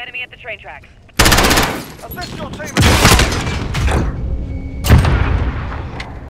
Enemy at the train tracks. Assist your team.